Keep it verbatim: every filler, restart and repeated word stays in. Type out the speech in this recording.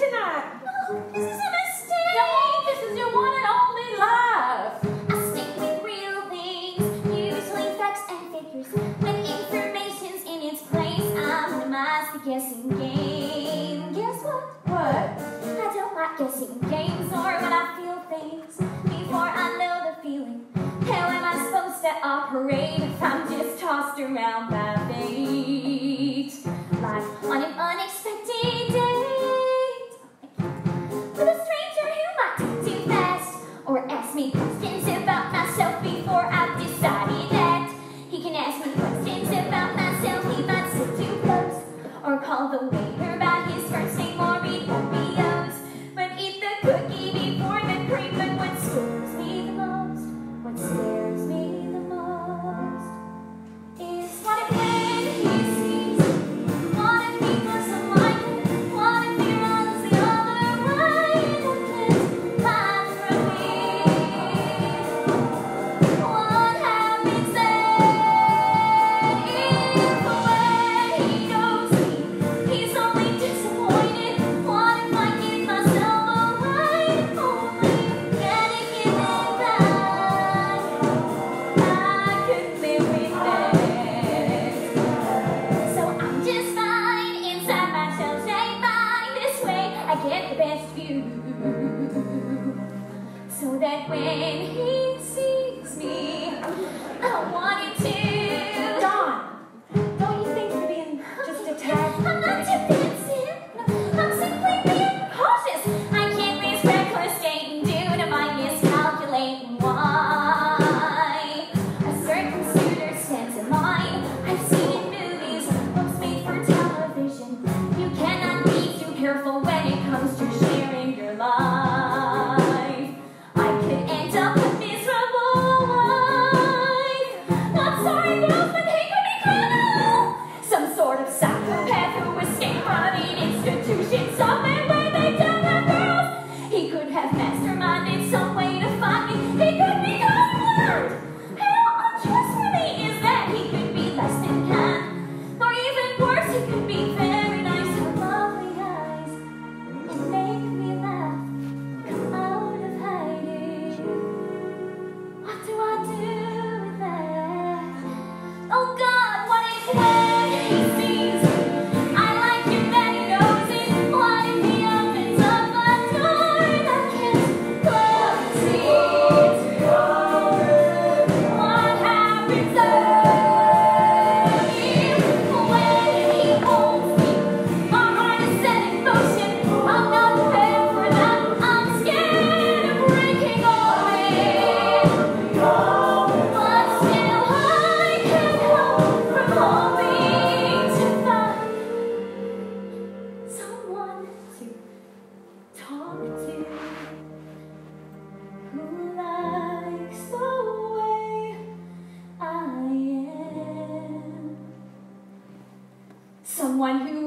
tonight. Oh, this is a mistake. No, this is your one and only love. I stick with real things, usually facts and figures. When information's in its place, I minimize the guessing game. Guess what? What? I don't like guessing games or when I feel things before I know the feeling. How am I supposed to operate if I'm just tossed around by fate? Like on an unexpected date with a stranger who might talk too fast or ask me questions about myself before I've decided that he can ask me questions about myself. He might sit too close or call the waiter by his first name or read Romeo's, but eat the cookie before the cream. But what scares me the most, what scares me the most is what if when he sees me, what if he doesn't like it, what if he runs the other way and can't hide from me? What happens then if when he knows me, he's only disappointed? What if I give myself away, only getting it back? I could live with that. So I'm just fine inside my shell-shaped mind. This way I get the best view, so that when he sees me, I want it to. Dawn, don't you think you're being just a tad? I'm not defensive. I'm simply being cautious. I can't risk reckless dating due to my miscalculating why. A certain suitor stands in line. I've seen in movies, books made for television. You cannot be too careful when it comes to sharing your life. I could end up a miserable life. Not sorry, girls, but he could be criminal. Some sort of psychopath who escaped from an institution somewhere where they don't have girls. He could have masterminded some way to find me. He could be colorblind. How untrustworthy is that? He could be less than kind, or even worse, he could be very nice. Have lovely eyes and make me laugh. Come out of hiding. What do I do with that? Oh God, what if when he sees me, I like him that he knows it? What if he opens up a door that I can't close it? What happens then if when he holds me, my heart is set in motion? I'm not prepared for that. I'm scared of breaking away. But still I can't help from hoping to find someone to talk to who likes the way I am. Someone who